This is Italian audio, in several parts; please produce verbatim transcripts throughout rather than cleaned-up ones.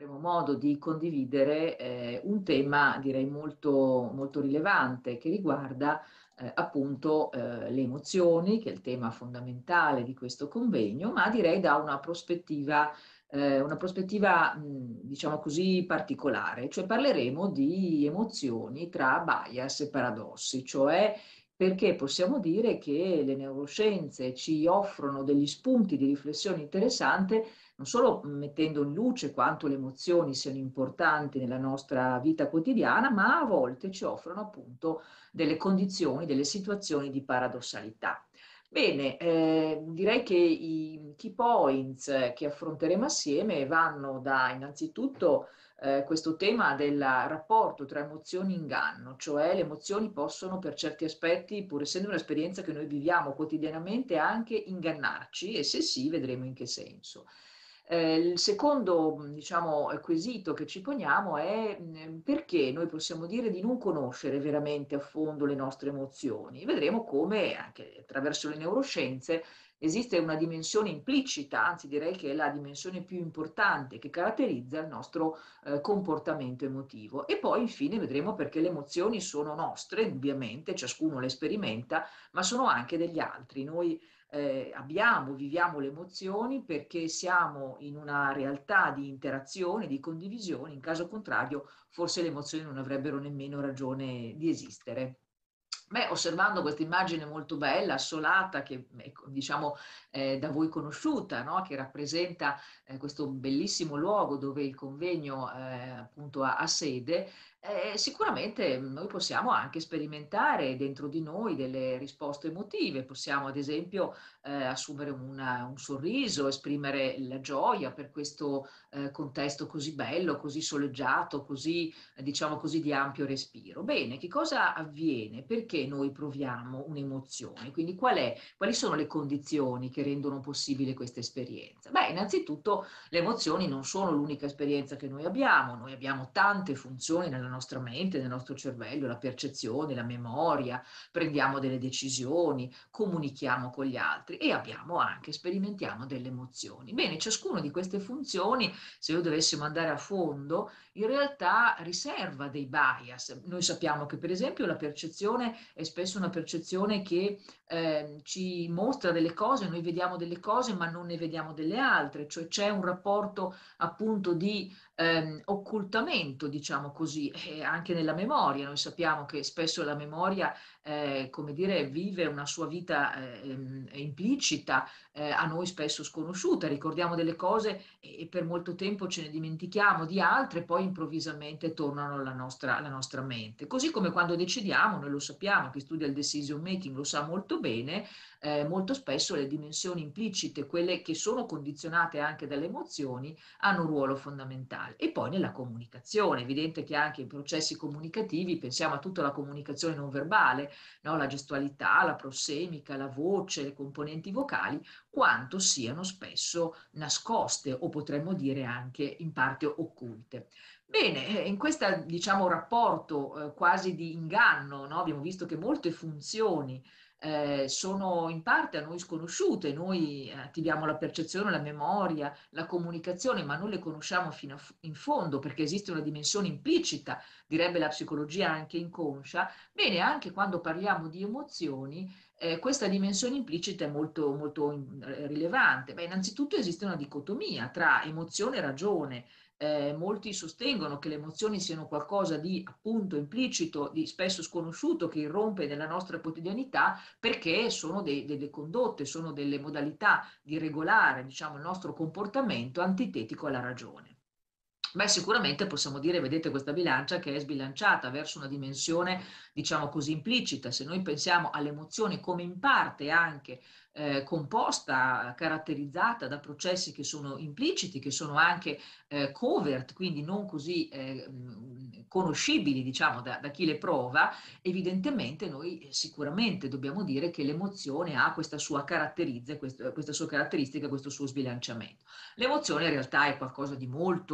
avremo modo di condividere eh, un tema direi molto, molto rilevante che riguarda eh, appunto eh, le emozioni, che è il tema fondamentale di questo convegno, ma direi da una prospettiva, eh, una prospettiva mh, diciamo così particolare, cioè parleremo di emozioni tra bias e paradossi, cioè perché possiamo dire che le neuroscienze ci offrono degli spunti di riflessione interessante, non solo mettendo in luce quanto le emozioni siano importanti nella nostra vita quotidiana, ma a volte ci offrono appunto delle condizioni, delle situazioni di paradossalità. Bene, eh, direi che i key points che affronteremo assieme vanno da innanzitutto eh, questo tema del rapporto tra emozioni e inganno, cioè le emozioni possono per certi aspetti, pur essendo un'esperienza che noi viviamo quotidianamente, anche ingannarci e se sì, vedremo in che senso. Eh, il secondo, diciamo, quesito che ci poniamo è mh, perché noi possiamo dire di non conoscere veramente a fondo le nostre emozioni. Vedremo come, anche attraverso le neuroscienze, esiste una dimensione implicita, anzi direi che è la dimensione più importante che caratterizza il nostro eh, comportamento emotivo. E poi infine vedremo perché le emozioni sono nostre, indubbiamente, ciascuno le sperimenta, ma sono anche degli altri. Noi eh, abbiamo, viviamo le emozioni perché siamo in una realtà di interazione, di condivisione, in caso contrario forse le emozioni non avrebbero nemmeno ragione di esistere. Beh, osservando questa immagine molto bella, assolata, che ecco, diciamo eh, da voi conosciuta, no? Che rappresenta eh, questo bellissimo luogo dove il convegno eh, appunto ha, ha sede, eh, sicuramente noi possiamo anche sperimentare dentro di noi delle risposte emotive, possiamo ad esempio eh, assumere una- un sorriso, esprimere la gioia per questo eh, contesto così bello, così soleggiato, così eh, diciamo così di ampio respiro. Bene, che cosa avviene? Perché noi proviamo un'emozione? Quindi qual è, quali sono le condizioni che rendono possibile questa esperienza? Beh, innanzitutto le emozioni non sono l'unica esperienza che noi abbiamo, noi abbiamo tante funzioni nella nostra mente, nel nostro cervello, la percezione, la memoria, prendiamo delle decisioni, comunichiamo con gli altri e abbiamo anche, sperimentiamo delle emozioni. Bene, ciascuna di queste funzioni, se io dovessimo andare a fondo, in realtà riserva dei bias. Noi sappiamo che per esempio la percezione è spesso una percezione che eh, ci mostra delle cose, noi vediamo delle cose ma non ne vediamo delle altre, cioè c'è un rapporto appunto di ehm, occultamento, diciamo così, e anche nella memoria. Noi sappiamo che spesso la memoria, eh, come dire, vive una sua vita eh, implicita, eh, a noi spesso sconosciuta, ricordiamo delle cose e, e per molto tempo ce ne dimentichiamo di altre, poi improvvisamente tornano alla nostra, alla nostra mente. Così come quando decidiamo, noi lo sappiamo, chi studia il decision making lo sa molto bene, eh, molto spesso le dimensioni implicite, quelle che sono condizionate anche dalle emozioni, hanno un ruolo fondamentale. E poi nella comunicazione, è evidente che anche in processi comunicativi, pensiamo a tutta la comunicazione non verbale, no? La gestualità, la prossemica, la voce, le componenti vocali, quanto siano spesso nascoste o potremmo dire anche in parte occulte. Bene, eh, in questo diciamo rapporto eh, quasi di inganno, no? Abbiamo visto che molte funzioni eh, sono in parte a noi sconosciute, noi eh, attiviamo la percezione, la memoria, la comunicazione, ma non le conosciamo fino a f- in fondo perché esiste una dimensione implicita, direbbe la psicologia anche inconscia. Bene, anche quando parliamo di emozioni, eh, questa dimensione implicita è molto, molto eh, rilevante. Beh, innanzitutto esiste una dicotomia tra emozione e ragione. Eh, molti sostengono che le emozioni siano qualcosa di appunto implicito, di spesso sconosciuto, che irrompe nella nostra quotidianità perché sono dei- delle condotte, sono delle modalità di regolare, diciamo, il nostro comportamento antitetico alla ragione. Beh, sicuramente possiamo dire, vedete questa bilancia che è sbilanciata verso una dimensione, diciamo così, implicita. Se noi pensiamo alle emozioni come in parte anche eh, composta, caratterizzata da processi che sono impliciti, che sono anche eh, covert, quindi non così eh, mh, conoscibili, diciamo, da, da chi le prova, evidentemente noi eh, sicuramente dobbiamo dire che l'emozione ha questa sua caratterizza, questo- questa sua caratteristica, questo suo sbilanciamento. L'emozione in realtà è qualcosa di molto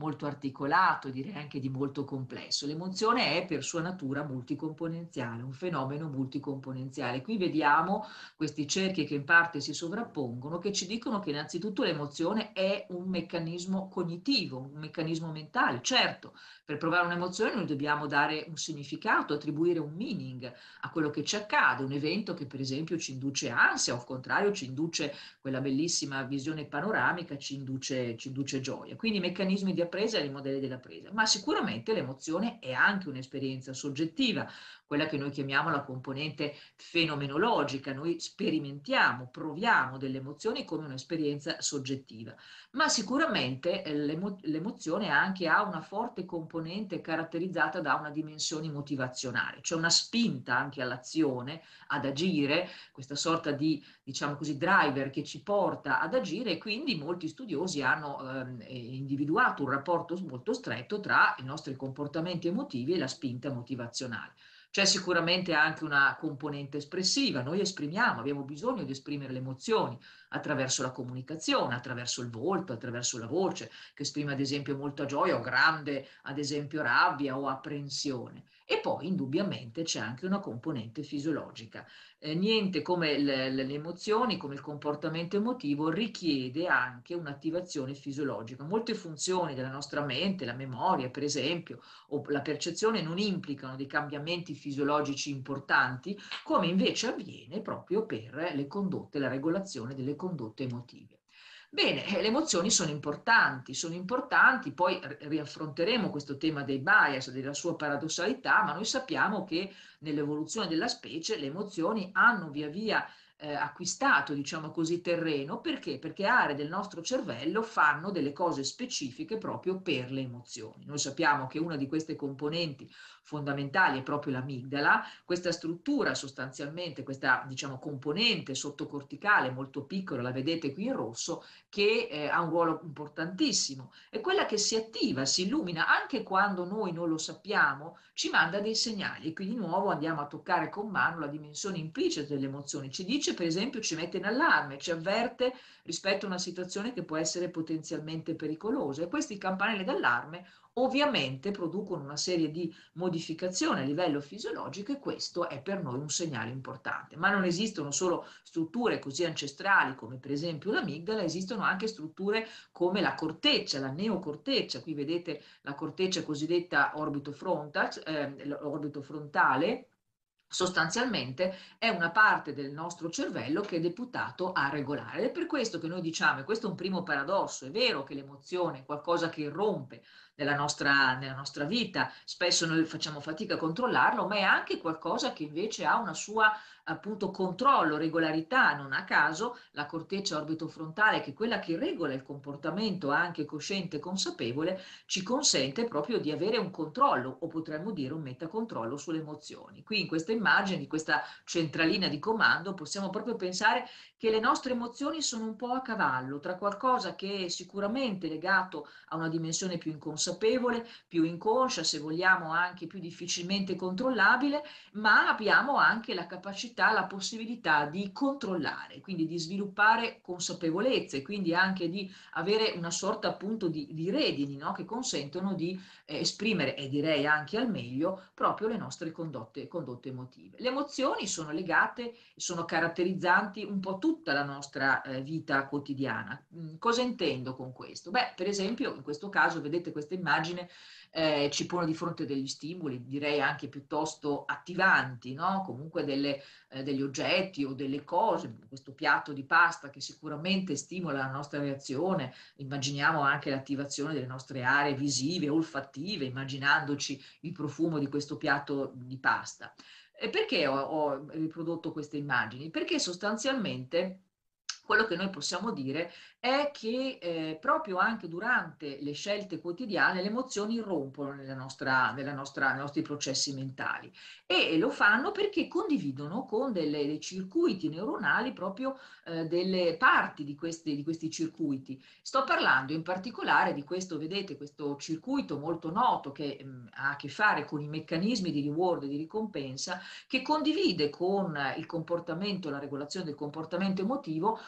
molto articolato, direi anche di molto complesso. L'emozione è per sua natura multicomponenziale, un fenomeno multicomponenziale. Qui vediamo questi cerchi che in parte si sovrappongono, che ci dicono che innanzitutto l'emozione è un meccanismo cognitivo, un meccanismo mentale. Certo, per provare un'emozione noi dobbiamo dare un significato, attribuire un meaning a quello che ci accade, un evento che per esempio ci induce ansia o al contrario ci induce quella bellissima visione panoramica, ci induce, ci induce gioia. Quindi i meccanismi di appresa e i modelli della presa. Ma sicuramente l'emozione è anche un'esperienza soggettiva, quella che noi chiamiamo la componente fenomenologica. Noi sperimentiamo, proviamo delle emozioni come un'esperienza soggettiva. Ma sicuramente eh, l'emo- l'emozione anche ha una forte componente caratterizzata da una dimensione motivazionale, cioè una spinta anche all'azione, ad agire, questa sorta di, diciamo così, driver che ci porta ad agire, e quindi molti studiosi hanno ehm, individuato un rapporto molto stretto tra i nostri comportamenti emotivi e la spinta motivazionale. C'è sicuramente anche una componente espressiva, noi esprimiamo, abbiamo bisogno di esprimere le emozioni attraverso la comunicazione, attraverso il volto, attraverso la voce, che esprime ad esempio molta gioia o grande, ad esempio rabbia o apprensione. E poi indubbiamente c'è anche una componente fisiologica. Eh, niente come le, le emozioni, come il comportamento emotivo, richiede anche un'attivazione fisiologica. Molte funzioni della nostra mente, la memoria per esempio, o la percezione non implicano dei cambiamenti fisiologici importanti, come invece avviene proprio per le condotte, la regolazione delle condotte emotive. Bene, eh, le emozioni sono importanti, sono importanti, poi riaffronteremo questo tema dei bias, della sua paradossalità, ma noi sappiamo che nell'evoluzione della specie le emozioni hanno via via eh, acquistato, diciamo così, terreno. Perché? Perché aree del nostro cervello fanno delle cose specifiche proprio per le emozioni. Noi sappiamo che una di queste componenti fondamentali è proprio l'amigdala, questa struttura sostanzialmente, questa diciamo componente sottocorticale molto piccola, la vedete qui in rosso, che eh, ha un ruolo importantissimo, è quella che si attiva, si illumina anche quando noi non lo sappiamo, ci manda dei segnali. E qui di nuovo andiamo a toccare con mano la dimensione implicita delle emozioni. Ci dice, per esempio, ci mette in allarme, ci avverte rispetto a una situazione che può essere potenzialmente pericolosa, e questi campanelli d'allarme ovviamente producono una serie di modificazioni a livello fisiologico, e questo è per noi un segnale importante. Ma non esistono solo strutture così ancestrali come per esempio l'amigdala, esistono anche strutture come la corteccia, la neocorteccia. Qui vedete la corteccia cosiddetta orbito frontax, eh, l'orbito frontale. Sostanzialmente è una parte del nostro cervello che è deputato a regolare. Ed è per questo che noi diciamo, e questo è un primo paradosso, è vero che l'emozione è qualcosa che irrompe nella nostra, nella nostra vita, spesso noi facciamo fatica a controllarlo, ma è anche qualcosa che invece ha una sua appunto controllo, regolarità. Non a caso la corteccia orbitofrontale, che è quella che regola il comportamento anche cosciente e consapevole, ci consente proprio di avere un controllo, o potremmo dire un metacontrollo sulle emozioni. Qui in questa immagine di questa centralina di comando possiamo proprio pensare che le nostre emozioni sono un po' a cavallo tra qualcosa che è sicuramente legato a una dimensione più inconsapevole, più inconscia, se vogliamo anche più difficilmente controllabile, ma abbiamo anche la capacità, la possibilità di controllare, quindi di sviluppare consapevolezze, quindi anche di avere una sorta appunto di, di redini, no? Che consentono di eh, esprimere, e direi anche al meglio, proprio le nostre condotte, condotte emotive. Le emozioni sono legate, sono caratterizzanti un po' tutta la nostra eh, vita quotidiana. Mm, cosa intendo con questo? Beh, per esempio, in questo caso, vedete questa immagine, eh, ci pone di fronte degli stimoli, direi anche piuttosto attivanti, no? Comunque delle, eh, degli oggetti o delle cose, questo piatto di pasta che sicuramente stimola la nostra reazione. Immaginiamo anche l'attivazione delle nostre aree visive, olfattive, immaginandoci il profumo di questo piatto di pasta. E perché ho, ho riprodotto queste immagini? Perché sostanzialmente quello che noi possiamo dire è che eh, proprio anche durante le scelte quotidiane le emozioni irrompono nella nostra, nella nostra, nei nostri processi mentali, e lo fanno perché condividono con delle, dei circuiti neuronali proprio eh, delle parti di questi, di questi circuiti. Sto parlando in particolare di questo, vedete, questo circuito molto noto che mh, ha a che fare con i meccanismi di reward e di ricompensa, che condivide con il comportamento, la regolazione del comportamento emotivo,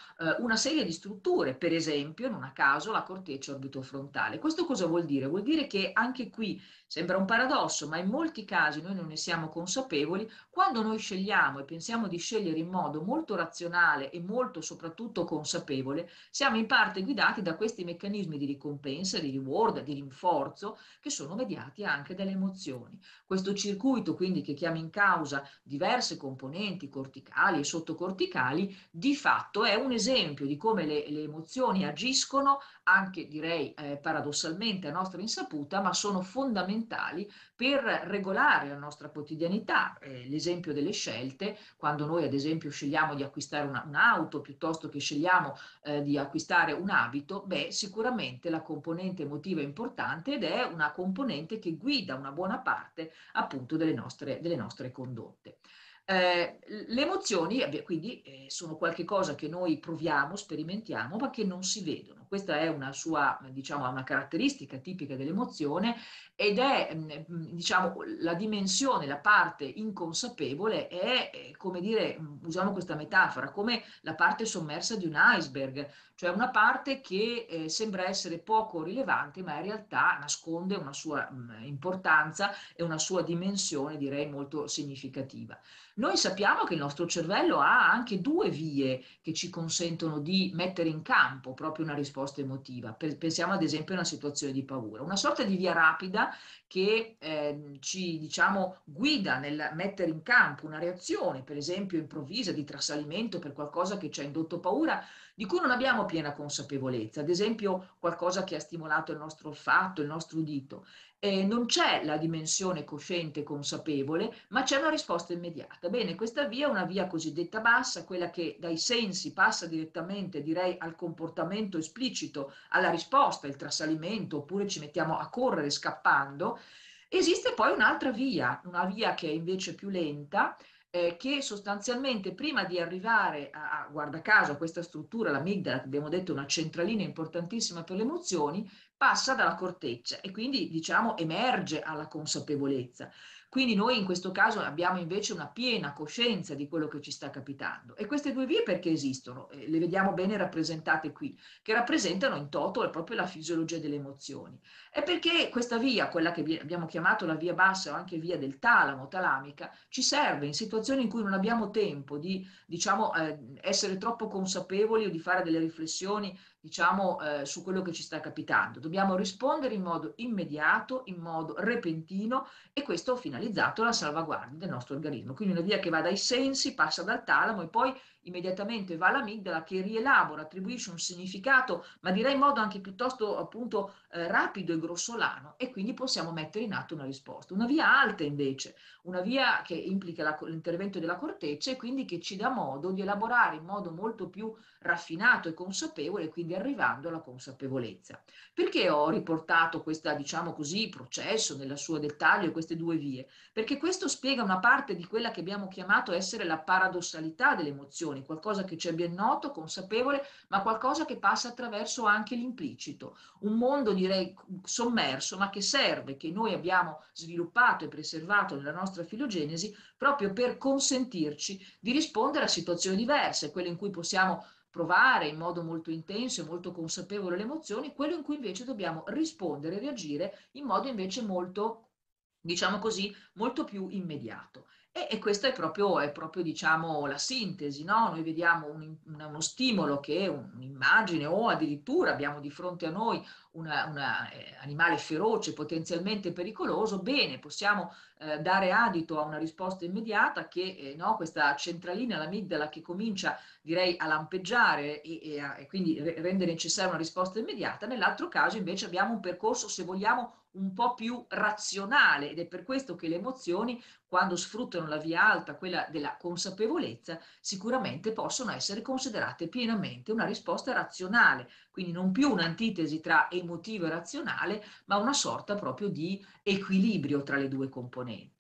eh, una serie di strutture, per esempio, non a caso, la corteccia orbitofrontale. Questo cosa vuol dire? Vuol dire che anche qui sembra un paradosso, ma in molti casi noi non ne siamo consapevoli. Quando noi scegliamo e pensiamo di scegliere in modo molto razionale e molto soprattutto consapevole, siamo in parte guidati da questi meccanismi di ricompensa, di reward, di rinforzo, che sono mediati anche dalle emozioni. Questo circuito, quindi, che chiama in causa diverse componenti corticali e sottocorticali, di fatto è un esempio di come le, le emozioni agiscono, anche direi eh, paradossalmente a nostra insaputa, ma sono fondamentali per regolare la nostra quotidianità. Eh, l'esempio delle scelte, quando noi ad esempio scegliamo di acquistare una, un'auto piuttosto che scegliamo eh, di acquistare un abito, beh, sicuramente la componente emotiva è importante ed è una componente che guida una buona parte appunto delle nostre, delle nostre condotte. Eh, le emozioni quindi eh, sono qualcosa che noi proviamo, sperimentiamo, ma che non si vedono. Questa è una sua, diciamo, una caratteristica tipica dell'emozione ed è, mh, diciamo, la dimensione, la parte inconsapevole è, eh, come dire, usiamo questa metafora, come la parte sommersa di un iceberg, cioè una parte che eh, sembra essere poco rilevante, ma in realtà nasconde una sua mh, importanza e una sua dimensione, direi, molto significativa. Noi sappiamo che il nostro cervello ha anche due vie che ci consentono di mettere in campo proprio una risposta emotiva. Pensiamo ad esempio a una situazione di paura, una sorta di via rapida che eh, ci, diciamo, guida nel mettere in campo una reazione, per esempio improvvisa, di trasalimento per qualcosa che ci ha indotto paura, di cui non abbiamo piena consapevolezza, ad esempio qualcosa che ha stimolato il nostro olfatto, il nostro udito. Eh, non c'è la dimensione cosciente consapevole, ma c'è una risposta immediata. Bene, questa via è una via cosiddetta bassa, quella che dai sensi passa direttamente, direi, al comportamento esplicito, alla risposta, il trasalimento, oppure ci mettiamo a correre scappando. Esiste poi un'altra via, una via che è invece più lenta, eh, che sostanzialmente prima di arrivare a, a, guarda caso, a questa struttura, l'amigdala, che abbiamo detto è una centralina importantissima per le emozioni, passa dalla corteccia e quindi, diciamo, emerge alla consapevolezza. Quindi noi in questo caso abbiamo invece una piena coscienza di quello che ci sta capitando. E queste due vie perché esistono? Eh, le vediamo bene rappresentate qui, che rappresentano in toto proprio la fisiologia delle emozioni. È perché questa via, quella che abbiamo chiamato la via bassa o anche via del talamo, talamica, ci serve in situazioni in cui non abbiamo tempo di, diciamo, eh, essere troppo consapevoli o di fare delle riflessioni, diciamo, eh, su quello che ci sta capitando. Dobbiamo rispondere in modo immediato, in modo repentino, e questo finalizzato alla salvaguardia del nostro organismo. Quindi una via che va dai sensi, passa dal talamo e poi immediatamente va all'amigdala che rielabora, attribuisce un significato, ma direi in modo anche piuttosto appunto eh, rapido e grossolano, e quindi possiamo mettere in atto una risposta. Una via alta invece, una via che implica la, l'intervento della corteccia e quindi che ci dà modo di elaborare in modo molto più raffinato e consapevole, quindi arrivando alla consapevolezza. Perché ho riportato questo, diciamo così, processo nel suo dettaglio, queste due vie? Perché questo spiega una parte di quella che abbiamo chiamato essere la paradossalità delle emozioni, qualcosa che ci è ben noto, consapevole, ma qualcosa che passa attraverso anche l'implicito, un mondo direi sommerso, ma che serve, che noi abbiamo sviluppato e preservato nella nostra filogenesi proprio per consentirci di rispondere a situazioni diverse, quelle in cui possiamo provare in modo molto intenso e molto consapevole le emozioni, quello in cui invece dobbiamo rispondere e reagire in modo invece molto, diciamo così, molto più immediato. E, e questa è proprio, è proprio, diciamo, la sintesi, no? Noi vediamo un, uno stimolo che è un'immagine o addirittura abbiamo di fronte a noi un eh, animale feroce, potenzialmente pericoloso, bene, possiamo eh, dare adito a una risposta immediata che, eh, no, questa centralina, l'amigdala che comincia, direi, a lampeggiare e, e, a, e quindi re, rende necessaria una risposta immediata. Nell'altro caso invece abbiamo un percorso, se vogliamo, un po' più razionale, ed è per questo che le emozioni, quando sfruttano la via alta, quella della consapevolezza, sicuramente possono essere considerate pienamente una risposta razionale, quindi non più un'antitesi tra emotivo e razionale, ma una sorta proprio di equilibrio tra le due componenti.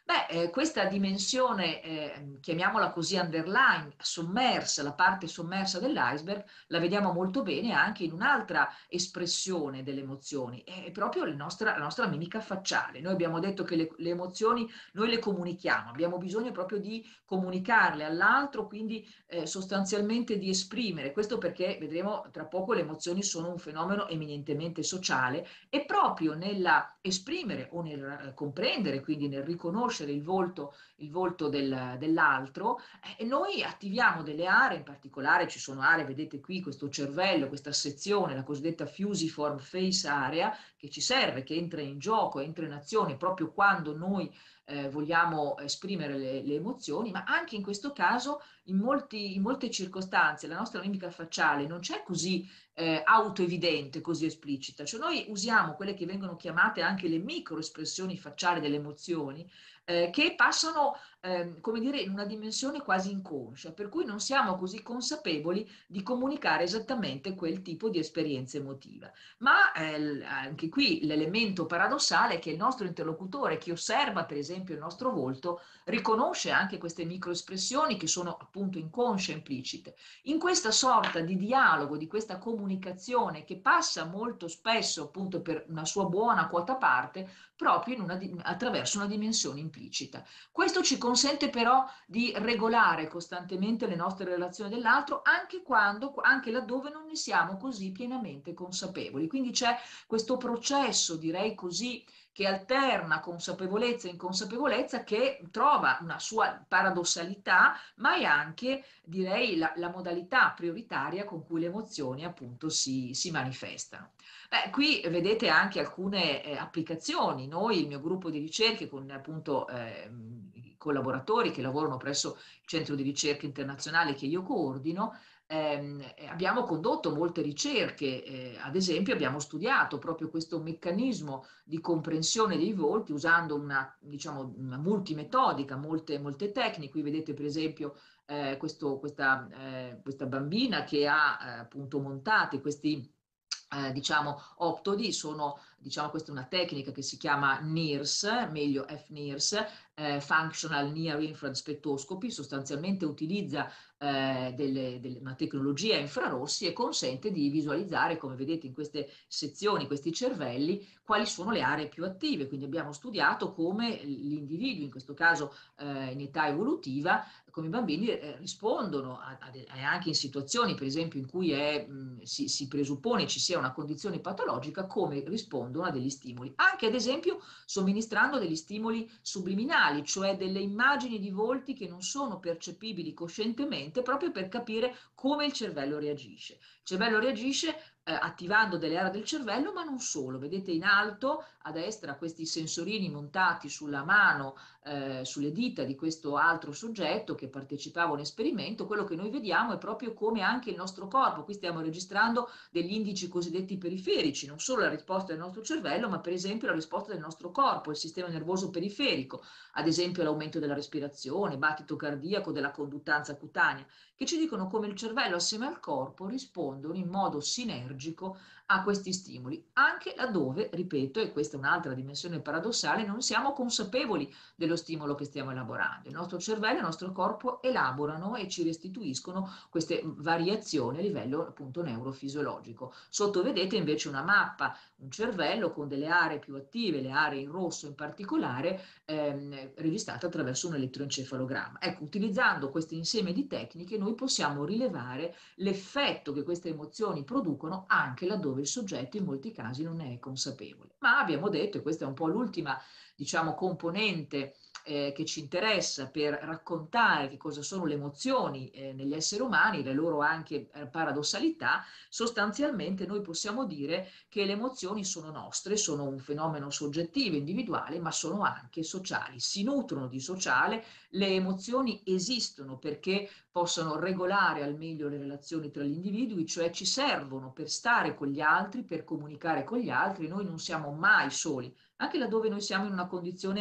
Beh, eh, questa dimensione, eh, chiamiamola così underline, sommersa, la parte sommersa dell'iceberg, la vediamo molto bene anche in un'altra espressione delle emozioni, è proprio la nostra, la nostra mimica facciale. Noi abbiamo detto che le, le emozioni noi le comunichiamo, abbiamo bisogno proprio di comunicarle all'altro, quindi eh, sostanzialmente di esprimere. Questo perché vedremo tra poco le emozioni sono un fenomeno eminentemente sociale e proprio nella esprimere o nel eh, comprendere, quindi nel riconoscere il volto, il volto del, dell'altro, eh, noi attiviamo delle aree, in particolare ci sono aree, vedete qui questo cervello, questa sezione, la cosiddetta fusiform face area, che ci serve, che entra in gioco, entra in azione proprio quando noi eh, vogliamo esprimere le, le emozioni, ma anche in questo caso in, molti, in molte circostanze la nostra mimica facciale non c'è così eh, autoevidente, così esplicita. Cioè noi usiamo quelle che vengono chiamate anche le microespressioni facciali delle emozioni, eh, che passano, eh, come dire, in una dimensione quasi inconscia, per cui non siamo così consapevoli di comunicare esattamente quel tipo di esperienza emotiva. Ma eh, anche qui l'elemento paradossale è che il nostro interlocutore, che osserva per esempio il nostro volto, riconosce anche queste microespressioni che sono appunto inconsce, implicite. In questa sorta di dialogo, di questa comunicazione che passa molto spesso appunto per una sua buona quota parte proprio in una, attraverso una dimensione implicita. Questo ci consente però di regolare costantemente le nostre relazioni dell'altro anche quando, anche laddove non ne siamo così pienamente consapevoli. Quindi c'è questo processo, direi così, che alterna consapevolezza e inconsapevolezza, che trova una sua paradossalità, ma è anche, direi, la, la modalità prioritaria con cui le emozioni appunto si, si manifestano. Beh, qui vedete anche alcune eh, applicazioni. Noi, il mio gruppo di ricerche, con appunto eh, i collaboratori che lavorano presso il centro di ricerca internazionale che io coordino, ehm, abbiamo condotto molte ricerche. Eh, ad esempio abbiamo studiato proprio questo meccanismo di comprensione dei volti usando una, diciamo, una multimetodica, molte, molte tecniche. Qui vedete per esempio eh, questo, questa, eh, questa bambina che ha eh, appunto montate questi eh, diciamo optodi, sono, diciamo, questa è una tecnica che si chiama NIRS, meglio F-NIRS, eh, Functional Near Infrared Spectroscopy, sostanzialmente utilizza eh, delle, delle, una tecnologia a infrarossi e consente di visualizzare, come vedete in queste sezioni, questi cervelli, quali sono le aree più attive. Quindi abbiamo studiato come gli individui, in questo caso eh, in età evolutiva, come i bambini eh, rispondono a, a, a anche in situazioni, per esempio, in cui è, mh, si, si presuppone ci sia una condizione patologica, come rispondono a degli stimoli. Anche, ad esempio, somministrando degli stimoli subliminali, cioè delle immagini di volti che non sono percepibili coscientemente, proprio per capire come il cervello reagisce. Il cervello reagisce eh, attivando delle aree del cervello, ma non solo. Vedete in alto a destra questi sensorini montati sulla mano, eh, sulle dita di questo altro soggetto che partecipava a un esperimento. Quello che noi vediamo è proprio come anche il nostro corpo, qui stiamo registrando degli indici cosiddetti periferici, non solo la risposta del nostro cervello, ma per esempio la risposta del nostro corpo, il sistema nervoso periferico, ad esempio l'aumento della respirazione, battito cardiaco, della conduttanza cutanea, che ci dicono come il cervello assieme al corpo rispondono in modo sinergico a questi stimoli, anche laddove, ripeto, e questa è un'altra dimensione paradossale, non siamo consapevoli dello stimolo che stiamo elaborando. Il nostro cervello e il nostro corpo elaborano e ci restituiscono queste variazioni a livello appunto neurofisiologico. Sotto vedete invece una mappa, un cervello con delle aree più attive, le aree in rosso in particolare, ehm, registrate attraverso un elettroencefalogramma. Ecco, utilizzando questo insieme di tecniche noi possiamo rilevare l'effetto che queste emozioni producono anche laddove il soggetto in molti casi non ne è consapevole. Ma abbiamo detto, e questa è un po' l'ultima, diciamo, componente eh, che ci interessa per raccontare che cosa sono le emozioni eh, negli esseri umani, le loro anche eh, paradossalità, sostanzialmente noi possiamo dire che le emozioni sono nostre, sono un fenomeno soggettivo, individuale, ma sono anche sociali, si nutrono di sociale, le emozioni esistono perché possono regolare al meglio le relazioni tra gli individui, cioè ci servono per stare con gli altri, per comunicare con gli altri, noi non siamo mai soli, anche laddove noi siamo in una condizione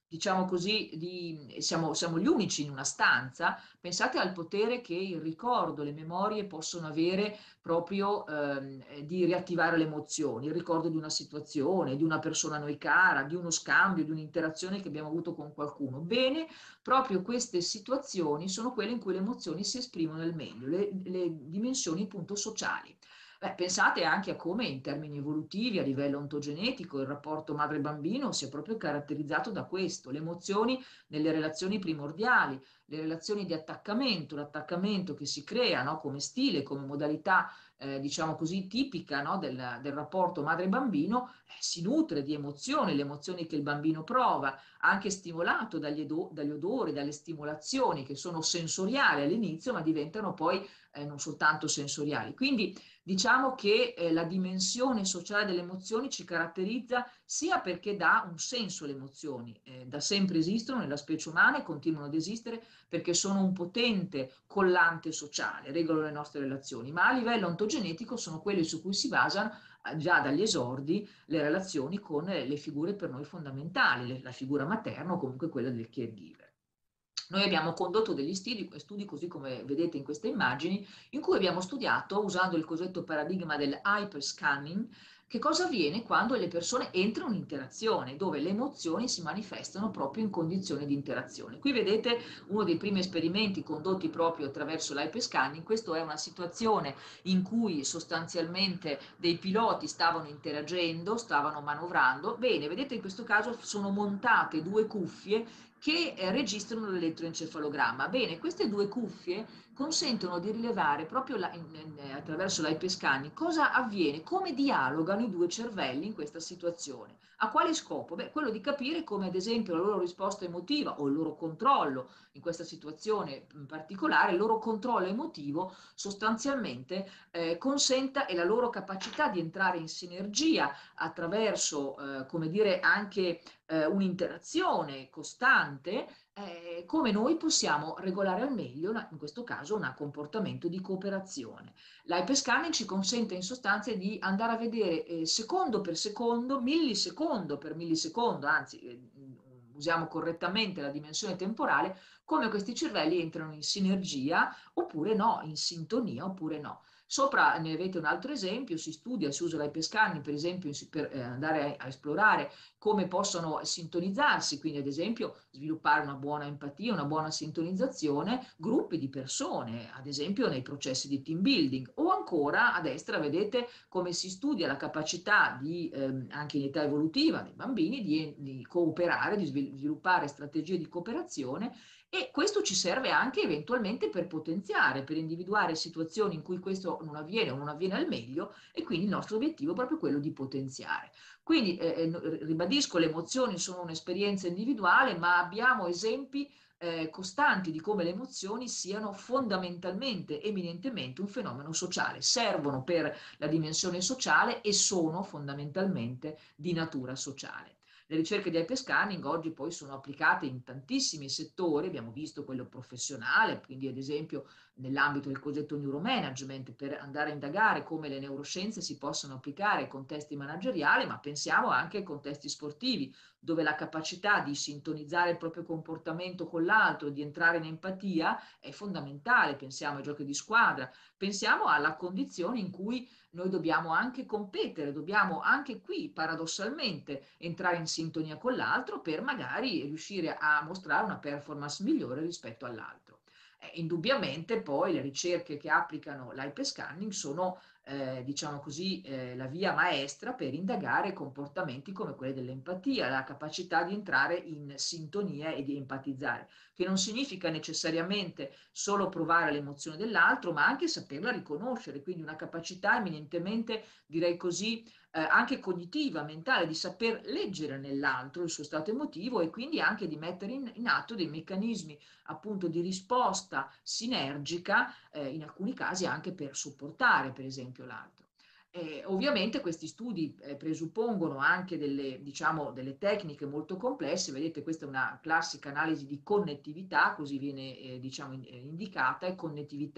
diciamo così, di, siamo, siamo gli unici in una stanza, pensate al potere che il ricordo, le memorie possono avere proprio ehm, di riattivare le emozioni, il ricordo di una situazione, di una persona a noi cara, di uno scambio, di un'interazione che abbiamo avuto con qualcuno. Bene, proprio queste situazioni sono quelle in cui le emozioni si esprimono al meglio, le, le dimensioni appunto sociali. Beh, pensate anche a come in termini evolutivi, a livello ontogenetico, il rapporto madre-bambino sia proprio caratterizzato da questo, le emozioni nelle relazioni primordiali, le relazioni di attaccamento, l'attaccamento che si crea, no, come stile, come modalità, eh, diciamo così, tipica, no, del, del rapporto madre-bambino, eh, si nutre di emozioni, le emozioni che il bambino prova, anche stimolato dagli, edo- dagli odori, dalle stimolazioni che sono sensoriali all'inizio, ma diventano poi eh, non soltanto sensoriali. Quindi diciamo che eh, la dimensione sociale delle emozioni ci caratterizza sia perché dà un senso alle emozioni, eh, da sempre esistono nella specie umana e continuano ad esistere perché sono un potente collante sociale, regolano le nostre relazioni, ma a livello ontogenetico sono quelle su cui si basano eh, già dagli esordi le relazioni con eh, le figure per noi fondamentali, le, la figura materna o comunque quella del caregiver. Noi abbiamo condotto degli studi, studi, così come vedete in queste immagini, in cui abbiamo studiato, usando il cosiddetto paradigma del hyperscanning, che cosa avviene quando le persone entrano in interazione, dove le emozioni si manifestano proprio in condizioni di interazione. Qui vedete uno dei primi esperimenti condotti proprio attraverso l'hyperscanning. Questa è una situazione in cui sostanzialmente dei piloti stavano interagendo, stavano manovrando. Bene, vedete in questo caso sono montate due cuffie che eh, registrano l'elettroencefalogramma. Bene, queste due cuffie consentono di rilevare proprio la, in, in, attraverso l'I P scanning cosa avviene, come dialogano i due cervelli in questa situazione. A quale scopo? Beh, quello di capire come ad esempio la loro risposta emotiva o il loro controllo in questa situazione in particolare, il loro controllo emotivo sostanzialmente eh, consenta e la loro capacità di entrare in sinergia attraverso, eh, come dire, anche eh, un'interazione costante, eh, come noi possiamo regolare al meglio, in questo caso, un comportamento di cooperazione. L'hyperscanning ci consente in sostanza di andare a vedere eh, secondo per secondo, millisecondo per millisecondo, anzi eh, usiamo correttamente la dimensione temporale, come questi cervelli entrano in sinergia oppure no, in sintonia oppure no. Sopra ne avete un altro esempio, si studia, si usa l'hyperscanning per esempio per eh, andare a, a esplorare come possono sintonizzarsi, quindi ad esempio sviluppare una buona empatia, una buona sintonizzazione, gruppi di persone, ad esempio nei processi di team building, o ancora a destra vedete come si studia la capacità di, ehm, anche in età evolutiva dei bambini, di, di cooperare, di sviluppare strategie di cooperazione, e questo ci serve anche eventualmente per potenziare, per individuare situazioni in cui questo non avviene o non avviene al meglio, e quindi il nostro obiettivo è proprio quello di potenziare. Quindi eh, ribadisco, le emozioni sono un'esperienza individuale, ma abbiamo esempi eh, costanti di come le emozioni siano fondamentalmente, eminentemente un fenomeno sociale, servono per la dimensione sociale e sono fondamentalmente di natura sociale. Le ricerche di hyperscanning oggi poi sono applicate in tantissimi settori, abbiamo visto quello professionale, quindi ad esempio nell'ambito del cosiddetto neuromanagement, per andare a indagare come le neuroscienze si possono applicare ai contesti manageriali, ma pensiamo anche ai contesti sportivi, dove la capacità di sintonizzare il proprio comportamento con l'altro, di entrare in empatia, è fondamentale. Pensiamo ai giochi di squadra, pensiamo alla condizione in cui noi dobbiamo anche competere, dobbiamo anche qui paradossalmente entrare in sintonia con l'altro per magari riuscire a mostrare una performance migliore rispetto all'altro. Eh, indubbiamente poi le ricerche che applicano l'hyperscanning sono, eh, diciamo così, eh, la via maestra per indagare comportamenti come quelli dell'empatia, la capacità di entrare in sintonia e di empatizzare, che non significa necessariamente solo provare l'emozione dell'altro, ma anche saperla riconoscere, quindi una capacità eminentemente, direi così, eh, anche cognitiva, mentale, di saper leggere nell'altro il suo stato emotivo e quindi anche di mettere in, in atto dei meccanismi appunto di risposta sinergica, eh, in alcuni casi anche per supportare per esempio l'altro. Eh, ovviamente questi studi eh, presuppongono anche delle, diciamo, delle tecniche molto complesse, vedete questa è una classica analisi di connettività, così viene eh, diciamo, in, eh, indicata, e connettività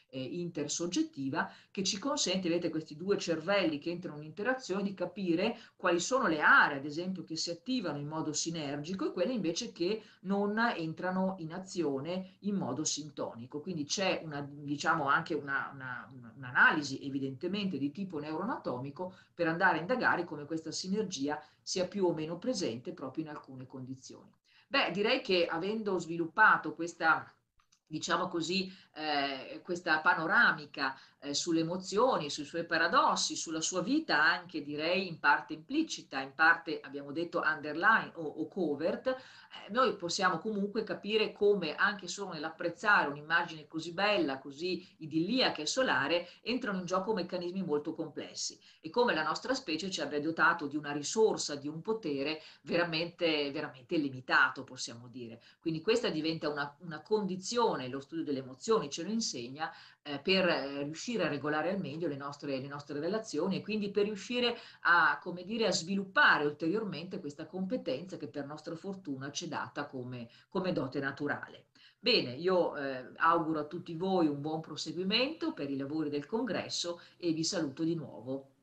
eh, intersoggettiva, che ci consente, vedete, questi due cervelli che entrano in interazione, di capire quali sono le aree, ad esempio, che si attivano in modo sinergico e quelle invece che non entrano in azione in modo sintonico. Quindi c'è una, diciamo, anche una, una, un'analisi evidentemente di tipo neuroanatomico per andare a indagare come questa sinergia sia più o meno presente proprio in alcune condizioni. Beh, direi che avendo sviluppato questa, diciamo così, eh, questa panoramica eh, sulle emozioni, sui suoi paradossi, sulla sua vita anche direi in parte implicita, in parte abbiamo detto underline o, o covert, eh, noi possiamo comunque capire come anche solo nell'apprezzare un'immagine così bella, così idilliaca e solare, entrano in gioco meccanismi molto complessi e come la nostra specie ci abbia dotato di una risorsa, di un potere veramente, veramente limitato, possiamo dire. Quindi questa diventa una, una condizione, lo studio delle emozioni ce lo insegna, eh, per eh, riuscire a regolare al meglio le nostre, le nostre relazioni e quindi per riuscire a, come dire, a sviluppare ulteriormente questa competenza che per nostra fortuna ci è data come, come dote naturale. Bene, io eh, auguro a tutti voi un buon proseguimento per i lavori del congresso e vi saluto di nuovo.